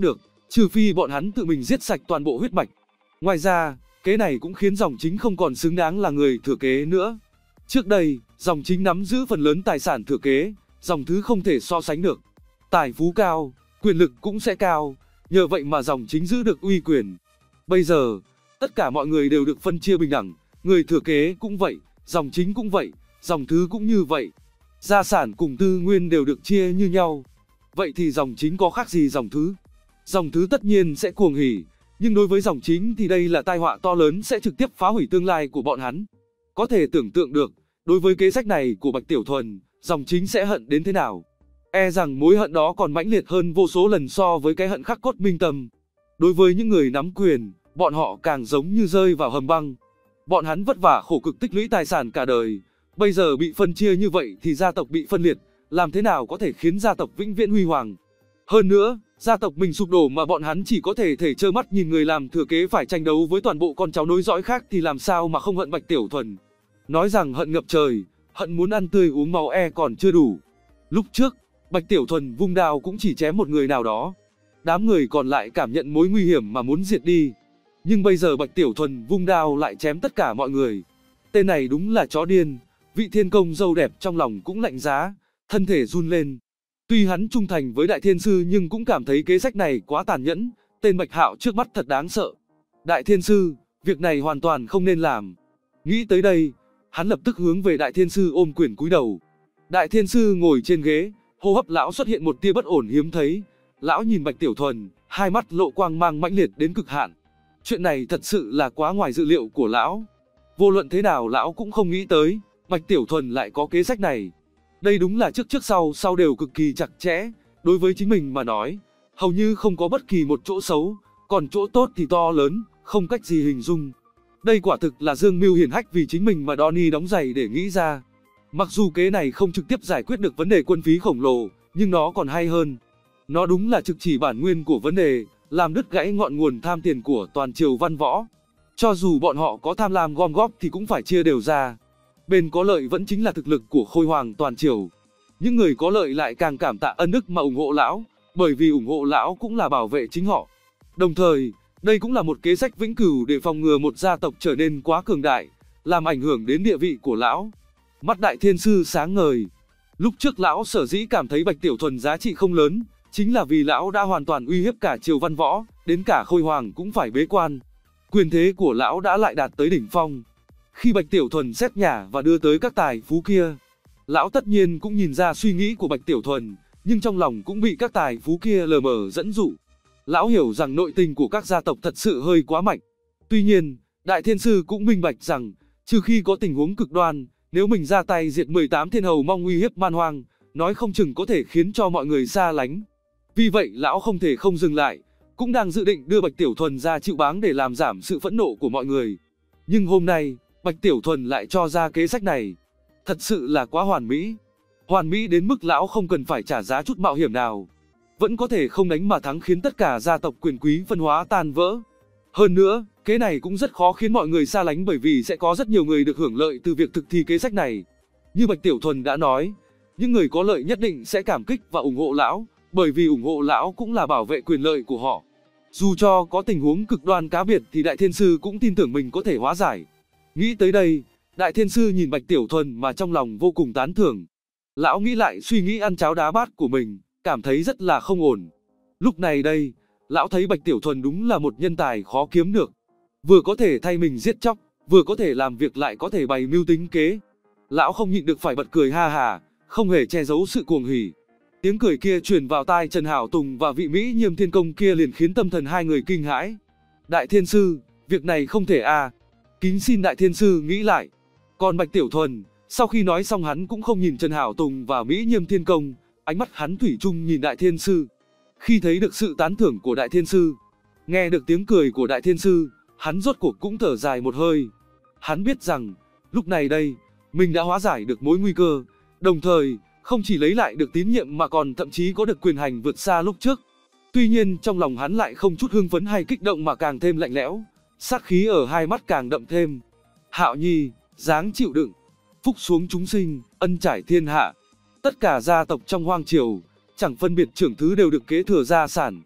trừ phi bọn hắn tự mình giết sạch toàn bộ huyết mạch. Ngoài ra, kế này cũng khiến dòng chính không còn xứng đáng là người thừa kế nữa. Trước đây, dòng chính nắm giữ phần lớn tài sản thừa kế, dòng thứ không thể so sánh được. Tài phú cao, quyền lực cũng sẽ cao, nhờ vậy mà dòng chính giữ được uy quyền. Bây giờ, tất cả mọi người đều được phân chia bình đẳng, người thừa kế cũng vậy, dòng chính cũng vậy, dòng thứ cũng như vậy. Gia sản cùng tư nguyên đều được chia như nhau. Vậy thì dòng chính có khác gì dòng thứ? Dòng thứ tất nhiên sẽ cuồng hỉ, nhưng đối với dòng chính thì đây là tai họa to lớn sẽ trực tiếp phá hủy tương lai của bọn hắn. Có thể tưởng tượng được, đối với kế sách này của Bạch Tiểu Thuần, dòng chính sẽ hận đến thế nào. E rằng mối hận đó còn mãnh liệt hơn vô số lần so với cái hận khắc cốt minh tâm. Đối với những người nắm quyền, bọn họ càng giống như rơi vào hầm băng. Bọn hắn vất vả khổ cực tích lũy tài sản cả đời, bây giờ bị phân chia như vậy thì gia tộc bị phân liệt, làm thế nào có thể khiến gia tộc vĩnh viễn huy hoàng. Hơn nữa, gia tộc mình sụp đổ mà bọn hắn chỉ có thể thể trơ mắt nhìn người làm thừa kế phải tranh đấu với toàn bộ con cháu nối dõi khác thì làm sao mà không hận Bạch Tiểu Thuần. Nói rằng hận ngập trời, hận muốn ăn tươi uống máu e còn chưa đủ. Lúc trước, Bạch Tiểu Thuần vung đao cũng chỉ chém một người nào đó. Đám người còn lại cảm nhận mối nguy hiểm mà muốn diệt đi. Nhưng bây giờ Bạch Tiểu Thuần vung đao lại chém tất cả mọi người. Tên này đúng là chó điên. Vị thiên công dâu đẹp trong lòng cũng lạnh giá, thân thể run lên. Tuy hắn trung thành với Đại Thiên Sư nhưng cũng cảm thấy kế sách này quá tàn nhẫn, tên Bạch Hạo trước mắt thật đáng sợ. Đại Thiên Sư, việc này hoàn toàn không nên làm. Nghĩ tới đây, hắn lập tức hướng về Đại Thiên Sư ôm quyền cúi đầu. Đại Thiên Sư ngồi trên ghế, hô hấp lão xuất hiện một tia bất ổn hiếm thấy. Lão nhìn Bạch Tiểu Thuần, hai mắt lộ quang mang mãnh liệt đến cực hạn. Chuyện này thật sự là quá ngoài dự liệu của lão. Vô luận thế nào lão cũng không nghĩ tới, Bạch Tiểu Thuần lại có kế sách này. Đây đúng là trước trước sau sau đều cực kỳ chặt chẽ, đối với chính mình mà nói, hầu như không có bất kỳ một chỗ xấu, còn chỗ tốt thì to lớn, không cách gì hình dung. Đây quả thực là dương mưu hiển hách vì chính mình mà Donnie đóng giày để nghĩ ra. Mặc dù kế này không trực tiếp giải quyết được vấn đề quân phí khổng lồ, nhưng nó còn hay hơn. Nó đúng là trực chỉ bản nguyên của vấn đề, làm đứt gãy ngọn nguồn tham tiền của toàn triều văn võ. Cho dù bọn họ có tham lam gom góp thì cũng phải chia đều ra. Bên có lợi vẫn chính là thực lực của Khôi Hoàng toàn triều. Những người có lợi lại càng cảm tạ ân đức mà ủng hộ lão, bởi vì ủng hộ lão cũng là bảo vệ chính họ. Đồng thời, đây cũng là một kế sách vĩnh cửu để phòng ngừa một gia tộc trở nên quá cường đại, làm ảnh hưởng đến địa vị của lão. Mắt Đại Thiên Sư sáng ngời. Lúc trước lão sở dĩ cảm thấy Bạch Tiểu Thuần giá trị không lớn, chính là vì lão đã hoàn toàn uy hiếp cả triều văn võ, đến cả Khôi Hoàng cũng phải bế quan. Quyền thế của lão đã lại đạt tới đỉnh phong. Khi Bạch Tiểu Thuần xét nhả và đưa tới các tài phú kia, lão tất nhiên cũng nhìn ra suy nghĩ của Bạch Tiểu Thuần, nhưng trong lòng cũng bị các tài phú kia lờ mờ dẫn dụ. Lão hiểu rằng nội tình của các gia tộc thật sự hơi quá mạnh. Tuy nhiên, Đại Thiên Sư cũng minh bạch rằng, trừ khi có tình huống cực đoan, nếu mình ra tay diệt mười tám thiên hầu mong uy hiếp man hoang, nói không chừng có thể khiến cho mọi người xa lánh. Vì vậy lão không thể không dừng lại, cũng đang dự định đưa Bạch Tiểu Thuần ra chịu báng để làm giảm sự phẫn nộ của mọi người. Nhưng hôm nay, Bạch Tiểu Thuần lại cho ra kế sách này. Thật sự là quá hoàn mỹ. Hoàn mỹ đến mức lão không cần phải trả giá chút mạo hiểm nào. Vẫn có thể không đánh mà thắng khiến tất cả gia tộc quyền quý phân hóa tan vỡ. Hơn nữa, kế này cũng rất khó khiến mọi người xa lánh bởi vì sẽ có rất nhiều người được hưởng lợi từ việc thực thi kế sách này. Như Bạch Tiểu Thuần đã nói, những người có lợi nhất định sẽ cảm kích và ủng hộ lão, bởi vì ủng hộ lão cũng là bảo vệ quyền lợi của họ. Dù cho có tình huống cực đoan cá biệt thì Đại Thiên Sư cũng tin tưởng mình có thể hóa giải. Nghĩ tới đây, Đại Thiên Sư nhìn Bạch Tiểu Thuần mà trong lòng vô cùng tán thưởng. Lão nghĩ lại suy nghĩ ăn cháo đá bát của mình, cảm thấy rất là không ổn. Lúc này đây, lão thấy Bạch Tiểu Thuần đúng là một nhân tài khó kiếm được. Vừa có thể thay mình giết chóc, vừa có thể làm việc lại có thể bày mưu tính kế. Lão không nhịn được phải bật cười ha hà, không hề che giấu sự cuồng hỉ. Tiếng cười kia truyền vào tai Trần Hảo Tùng và vị Mỹ Nhiêm Thiên Công kia liền khiến tâm thần hai người kinh hãi. Đại Thiên Sư, việc này không thể à. Kính xin Đại Thiên Sư nghĩ lại. Còn Bạch Tiểu Thuần, sau khi nói xong hắn cũng không nhìn Trần Hảo Tùng và Mỹ Nhiêm Thiên Công, ánh mắt hắn thủy chung nhìn Đại Thiên Sư. Khi thấy được sự tán thưởng của Đại Thiên Sư, nghe được tiếng cười của Đại Thiên Sư, hắn rốt cuộc cũng thở dài một hơi. Hắn biết rằng, lúc này đây, mình đã hóa giải được mối nguy cơ, đồng thời, không chỉ lấy lại được tín nhiệm mà còn thậm chí có được quyền hành vượt xa lúc trước. Tuy nhiên trong lòng hắn lại không chút hưng phấn hay kích động mà càng thêm lạnh lẽo, sát khí ở hai mắt càng đậm thêm. Hạo Nhi, dáng chịu đựng, phúc xuống chúng sinh, ân trải thiên hạ. Tất cả gia tộc trong hoang triều, chẳng phân biệt trưởng thứ đều được kế thừa gia sản.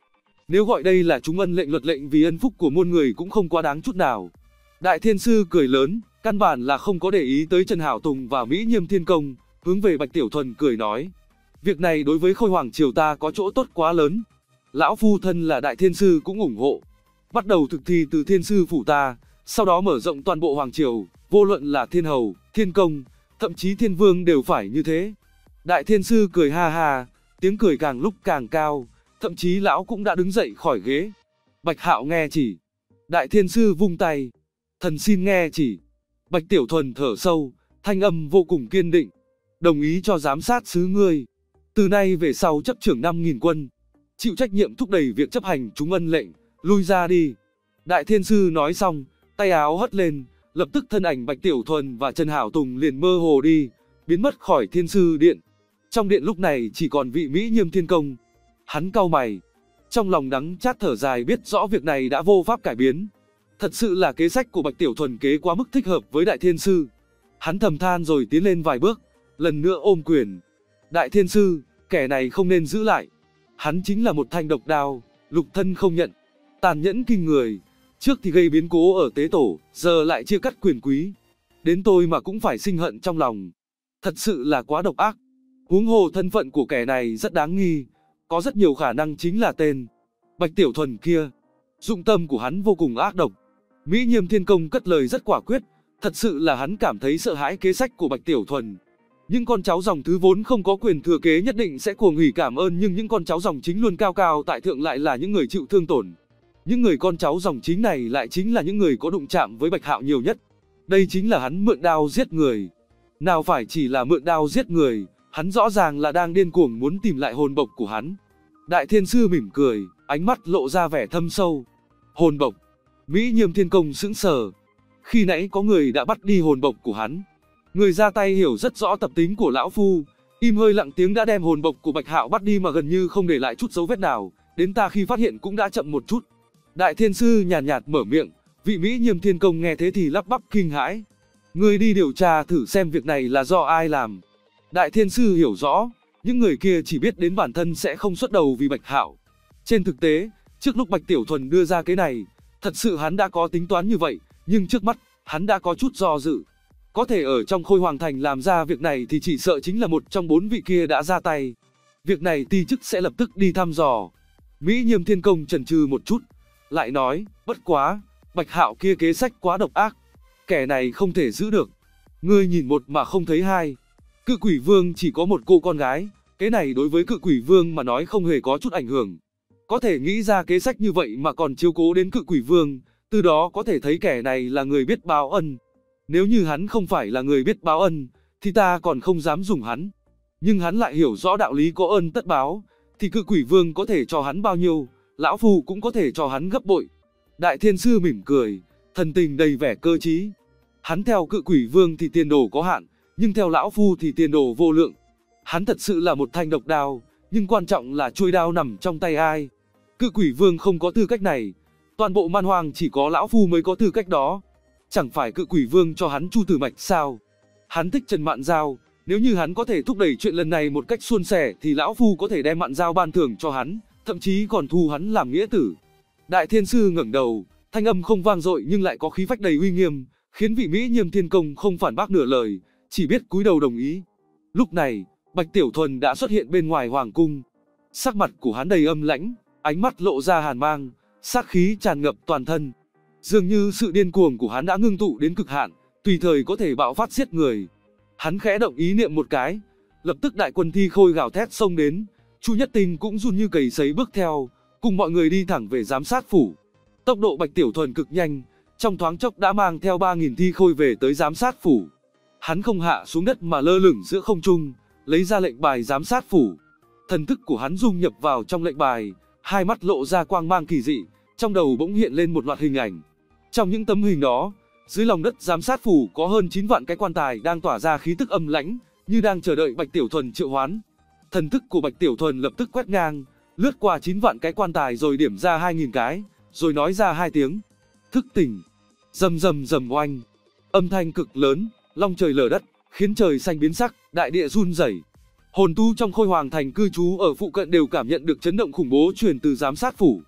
Nếu gọi đây là chúng ân lệnh luật lệnh vì ân phúc của muôn người cũng không quá đáng chút nào. Đại Thiên Sư cười lớn, căn bản là không có để ý tới Trần Hảo Tùng và Mỹ Nhiêm Thiên Công, hướng về Bạch Tiểu Thuần cười nói. Việc này đối với Khôi Hoàng Triều ta có chỗ tốt quá lớn. Lão phu thân là Đại Thiên Sư cũng ủng hộ. Bắt đầu thực thi từ Thiên Sư phủ ta, sau đó mở rộng toàn bộ Hoàng Triều, vô luận là Thiên Hầu, Thiên Công, thậm chí Thiên Vương đều phải như thế. Đại Thiên Sư cười ha ha, tiếng cười càng lúc càng cao, thậm chí lão cũng đã đứng dậy khỏi ghế. Bạch Hạo nghe chỉ. Đại Thiên Sư vung tay. Thần xin nghe chỉ. Bạch Tiểu Thuần thở sâu, thanh âm vô cùng kiên định. Đồng ý cho giám sát xứ ngươi. Từ nay về sau chấp trưởng năm nghìn quân. Chịu trách nhiệm thúc đẩy việc chấp hành chúng ân lệnh, lui ra đi. Đại Thiên Sư nói xong, tay áo hất lên, lập tức thân ảnh Bạch Tiểu Thuần và Trần Hảo Tùng liền mơ hồ đi, biến mất khỏi Thiên Sư điện. Trong điện lúc này chỉ còn vị Mỹ Nhiêm Thiên Công. Hắn cau mày, trong lòng đắng chát thở dài, biết rõ việc này đã vô pháp cải biến. Thật sự là kế sách của Bạch Tiểu Thuần kế quá mức thích hợp với Đại Thiên Sư. Hắn thầm than rồi tiến lên vài bước, lần nữa ôm quyền. Đại Thiên Sư, kẻ này không nên giữ lại. Hắn chính là một thanh độc đao, lục thân không nhận, tàn nhẫn kinh người. Trước thì gây biến cố ở Tế Tổ, giờ lại chia cắt quyền quý. Đến tôi mà cũng phải sinh hận trong lòng. Thật sự là quá độc ác. Huống hồ thân phận của kẻ này rất đáng nghi, có rất nhiều khả năng chính là tên Bạch Tiểu Thuần kia. Dụng tâm của hắn vô cùng ác độc. Mỹ Nhiêm Thiên Công cất lời rất quả quyết, thật sự là hắn cảm thấy sợ hãi kế sách của Bạch Tiểu Thuần. Những con cháu dòng thứ vốn không có quyền thừa kế nhất định sẽ cuồng hỉ cảm ơn, nhưng những con cháu dòng chính luôn cao cao tại thượng lại là những người chịu thương tổn. Những người con cháu dòng chính này lại chính là những người có đụng chạm với Bạch Hạo nhiều nhất. Đây chính là hắn mượn đao giết người. Nào phải chỉ là mượn đao giết người, hắn rõ ràng là đang điên cuồng muốn tìm lại hồn bộc của hắn. Đại Thiên Sư mỉm cười, ánh mắt lộ ra vẻ thâm sâu. Hồn bộc. Mỹ Nhiêm Thiên Công sững sờ. Khi nãy có người đã bắt đi hồn bộc của hắn. Người ra tay hiểu rất rõ tập tính của lão phu, im hơi lặng tiếng đã đem hồn bộc của Bạch Hạo bắt đi mà gần như không để lại chút dấu vết nào, đến ta khi phát hiện cũng đã chậm một chút. Đại Thiên Sư nhàn nhạt, nhạt mở miệng, vị Mỹ Nhiêm Thiên Công nghe thế thì lắp bắp kinh hãi. Ngươi đi điều tra thử xem việc này là do ai làm. Đại Thiên Sư hiểu rõ, những người kia chỉ biết đến bản thân sẽ không xuất đầu vì Bạch Hạo. Trên thực tế, trước lúc Bạch Tiểu Thuần đưa ra cái này, thật sự hắn đã có tính toán như vậy, nhưng trước mắt, hắn đã có chút do dự. Có thể ở trong Khôi Hoàng Thành làm ra việc này thì chỉ sợ chính là một trong bốn vị kia đã ra tay. Việc này ti chức sẽ lập tức đi thăm dò. Mỹ Nhiêm Thiên Công chần chừ một chút, lại nói, bất quá, Bạch Hạo kia kế sách quá độc ác. Kẻ này không thể giữ được. Ngươi nhìn một mà không thấy hai. Cự Quỷ Vương chỉ có một cô con gái, cái này đối với Cự Quỷ Vương mà nói không hề có chút ảnh hưởng. Có thể nghĩ ra kế sách như vậy mà còn chiếu cố đến Cự Quỷ Vương, từ đó có thể thấy kẻ này là người biết báo ân. Nếu như hắn không phải là người biết báo ân, thì ta còn không dám dùng hắn. Nhưng hắn lại hiểu rõ đạo lý có ơn tất báo, thì Cự Quỷ Vương có thể cho hắn bao nhiêu, lão phu cũng có thể cho hắn gấp bội. Đại Thiên Sư mỉm cười, thần tình đầy vẻ cơ trí. Hắn theo Cự Quỷ Vương thì tiền đồ có hạn, nhưng theo lão phu thì tiền đồ vô lượng. Hắn thật sự là một thanh độc đao, nhưng quan trọng là chuôi đao nằm trong tay ai. Cự Quỷ Vương không có tư cách này, toàn bộ man hoang chỉ có lão phu mới có tư cách đó. Chẳng phải Cự Quỷ Vương cho hắn Chu Tử Mạch sao? Hắn thích Trần Mạn Giao, nếu như hắn có thể thúc đẩy chuyện lần này một cách suôn sẻ thì lão phu có thể đem Mạn Giao ban thưởng cho hắn, thậm chí còn thu hắn làm nghĩa tử. Đại Thiên Sư ngẩng đầu, thanh âm không vang dội nhưng lại có khí phách đầy uy nghiêm, khiến vị Mỹ Nhiêm Thiên Công không phản bác nửa lời, chỉ biết cúi đầu đồng ý. Lúc này, Bạch Tiểu Thuần đã xuất hiện bên ngoài hoàng cung. Sắc mặt của hắn đầy âm lãnh, ánh mắt lộ ra hàn mang, sát khí tràn ngập toàn thân. Dường như sự điên cuồng của hắn đã ngưng tụ đến cực hạn, tùy thời có thể bạo phát giết người. Hắn khẽ động ý niệm một cái, lập tức đại quân thi khôi gào thét xông đến. Chu Nhất Tinh cũng run như cầy sấy bước theo, cùng mọi người đi thẳng về giám sát phủ. Tốc độ Bạch Tiểu Thuần cực nhanh, trong thoáng chốc đã mang theo ba nghìn thi khôi về tới giám sát phủ. Hắn không hạ xuống đất mà lơ lửng giữa không trung, lấy ra lệnh bài giám sát phủ. Thần thức của hắn dung nhập vào trong lệnh bài, hai mắt lộ ra quang mang kỳ dị, trong đầu bỗng hiện lên một loạt hình ảnh. Trong những tấm hình đó, dưới lòng đất giám sát phủ có hơn chín vạn cái quan tài đang tỏa ra khí tức âm lãnh, như đang chờ đợi Bạch Tiểu Thuần triệu hoán. Thần thức của Bạch Tiểu Thuần lập tức quét ngang, lướt qua chín vạn cái quan tài rồi điểm ra hai nghìn cái, rồi nói ra hai tiếng. Thức tỉnh. Rầm rầm rầm oanh. Âm thanh cực lớn, long trời lở đất, khiến trời xanh biến sắc, đại địa run rẩy. Hồn tu trong Khôi Hoàng Thành cư trú ở phụ cận đều cảm nhận được chấn động khủng bố truyền từ giám sát phủ.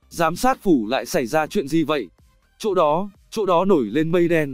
Giám sát phủ lại xảy ra chuyện gì vậy? Chỗ đó, chỗ đó nổi lên mây đen.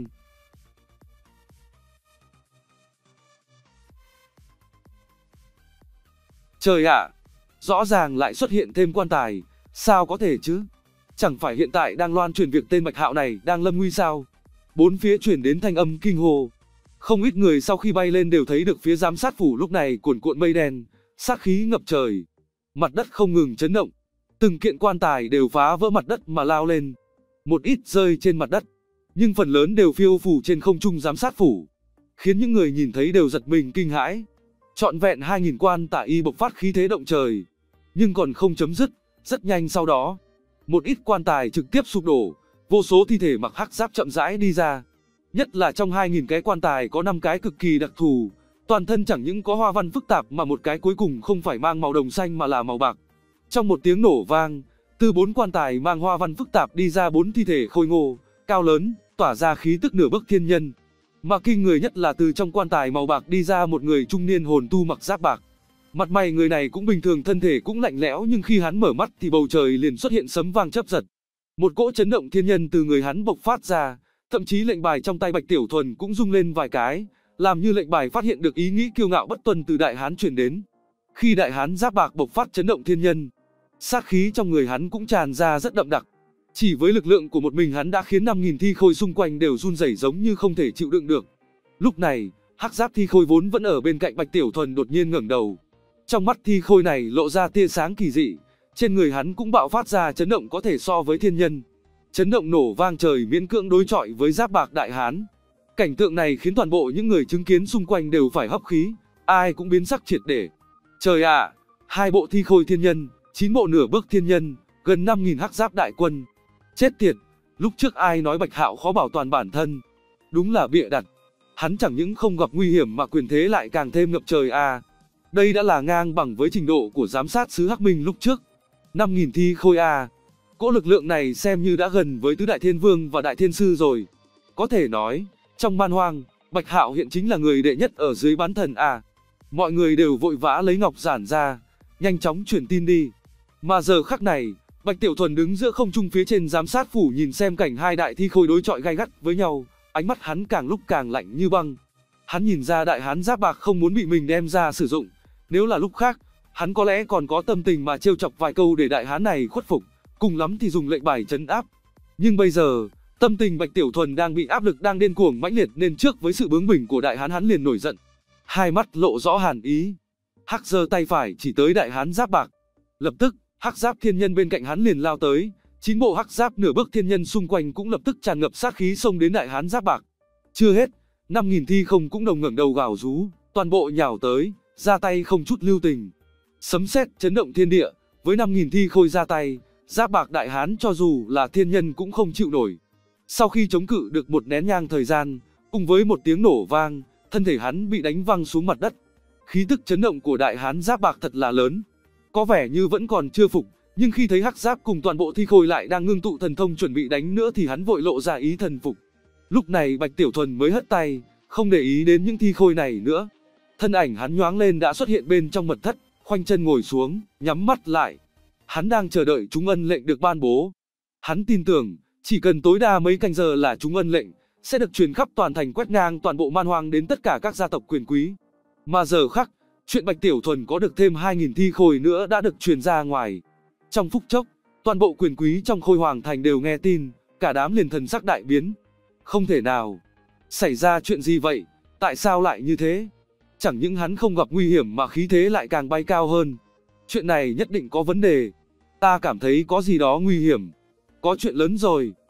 Trời ạ, rõ ràng lại xuất hiện thêm quan tài, sao có thể chứ? Chẳng phải hiện tại đang loan truyền việc tên Bạch Hạo này đang lâm nguy sao? Bốn phía truyền đến thanh âm kinh hô. Không ít người sau khi bay lên đều thấy được phía giám sát phủ lúc này cuồn cuộn mây đen, sát khí ngập trời. Mặt đất không ngừng chấn động, từng kiện quan tài đều phá vỡ mặt đất mà lao lên. Một ít rơi trên mặt đất, nhưng phần lớn đều phiêu phù trên không trung giám sát phủ, khiến những người nhìn thấy đều giật mình kinh hãi. Trọn vẹn hai nghìn quan tả y bộc phát khí thế động trời, nhưng còn không chấm dứt, rất nhanh sau đó, một ít quan tài trực tiếp sụp đổ, vô số thi thể mặc hắc giáp chậm rãi đi ra. Nhất là trong hai nghìn cái quan tài có năm cái cực kỳ đặc thù, toàn thân chẳng những có hoa văn phức tạp mà một cái cuối cùng không phải mang màu đồng xanh mà là màu bạc. Trong một tiếng nổ vang, từ bốn quan tài mang hoa văn phức tạp đi ra bốn thi thể khôi ngô, cao lớn, tỏa ra khí tức nửa bước thiên nhân. Mà kinh người nhất là từ trong quan tài màu bạc đi ra một người trung niên hồn tu mặc giáp bạc. Mặt mày người này cũng bình thường, thân thể cũng lạnh lẽo, nhưng khi hắn mở mắt thì bầu trời liền xuất hiện sấm vang chớp giật. Một cỗ chấn động thiên nhân từ người hắn bộc phát ra, thậm chí lệnh bài trong tay Bạch Tiểu Thuần cũng rung lên vài cái, làm như lệnh bài phát hiện được ý nghĩ kiêu ngạo bất tuân từ đại hán truyền đến. Khi đại hán giáp bạc bộc phát chấn động thiên nhân, sát khí trong người hắn cũng tràn ra rất đậm đặc. Chỉ với lực lượng của một mình hắn đã khiến năm nghìn thi khôi xung quanh đều run rẩy giống như không thể chịu đựng được. Lúc này, hắc giáp thi khôi vốn vẫn ở bên cạnh Bạch Tiểu Thuần đột nhiên ngẩng đầu. Trong mắt thi khôi này lộ ra tia sáng kỳ dị, trên người hắn cũng bạo phát ra chấn động có thể so với thiên nhân. Chấn động nổ vang trời miễn cưỡng đối chọi với giáp bạc đại hán. Cảnh tượng này khiến toàn bộ những người chứng kiến xung quanh đều phải hấp khí, ai cũng biến sắc triệt để. Trời ạ, à, hai bộ thi khôi thiên nhân, chín bộ nửa bước thiên nhân, gần năm nghìn hắc giáp đại quân. Chết tiệt, lúc trước ai nói Bạch Hạo khó bảo toàn bản thân? Đúng là bịa đặt. Hắn chẳng những không gặp nguy hiểm mà quyền thế lại càng thêm ngập trời à. Đây đã là ngang bằng với trình độ của giám sát sứ Hắc Minh lúc trước. năm nghìn thi khôi à. Cỗ lực lượng này xem như đã gần với tứ đại thiên vương và đại thiên sư rồi. Có thể nói, trong man hoang, Bạch Hạo hiện chính là người đệ nhất ở dưới bán thần à. Mọi người đều vội vã lấy ngọc giản ra, nhanh chóng truyền tin đi. Mà giờ khắc này, Bạch Tiểu Thuần đứng giữa không trung phía trên giám sát phủ nhìn xem cảnh hai đại thi khôi đối chọi gay gắt với nhau, ánh mắt hắn càng lúc càng lạnh như băng. Hắn nhìn ra đại hán giáp bạc không muốn bị mình đem ra sử dụng, nếu là lúc khác, hắn có lẽ còn có tâm tình mà trêu chọc vài câu để đại hán này khuất phục, cùng lắm thì dùng lệnh bài trấn áp. Nhưng bây giờ, tâm tình Bạch Tiểu Thuần đang bị áp lực đang điên cuồng mãnh liệt nên trước với sự bướng bỉnh của đại hán hắn liền nổi giận. Hai mắt lộ rõ hàn ý, hắc giơ tay phải chỉ tới đại hán giáp bạc. Lập tức, hắc giáp thiên nhân bên cạnh hắn liền lao tới, chín bộ hắc giáp nửa bước thiên nhân xung quanh cũng lập tức tràn ngập sát khí xông đến đại hán giáp bạc. Chưa hết, năm nghìn thi không cũng đồng ngẩng đầu gào rú, toàn bộ nhào tới, ra tay không chút lưu tình. Sấm sét chấn động thiên địa, với năm nghìn thi khôi ra tay, giáp bạc đại hán cho dù là thiên nhân cũng không chịu nổi. Sau khi chống cự được một nén nhang thời gian, cùng với một tiếng nổ vang, thân thể hắn bị đánh văng xuống mặt đất. Khí tức chấn động của đại hán giáp bạc thật là lớn. Có vẻ như vẫn còn chưa phục, nhưng khi thấy hắc giáp cùng toàn bộ thi khôi lại đang ngưng tụ thần thông chuẩn bị đánh nữa thì hắn vội lộ ra ý thần phục. Lúc này Bạch Tiểu Thuần mới hất tay, không để ý đến những thi khôi này nữa. Thân ảnh hắn nhoáng lên đã xuất hiện bên trong mật thất, khoanh chân ngồi xuống, nhắm mắt lại. Hắn đang chờ đợi chúng ân lệnh được ban bố. Hắn tin tưởng, chỉ cần tối đa mấy canh giờ là chúng ân lệnh sẽ được truyền khắp toàn thành, quét ngang toàn bộ man hoang đến tất cả các gia tộc quyền quý. Mà giờ khắc, chuyện Bạch Tiểu Thuần có được thêm hai nghìn thi khôi nữa đã được truyền ra ngoài. Trong phút chốc, toàn bộ quyền quý trong Khôi Hoàng thành đều nghe tin, cả đám liền thần sắc đại biến. Không thể nào, xảy ra chuyện gì vậy? Tại sao lại như thế? Chẳng những hắn không gặp nguy hiểm mà khí thế lại càng bay cao hơn. Chuyện này nhất định có vấn đề. Ta cảm thấy có gì đó nguy hiểm. Có chuyện lớn rồi.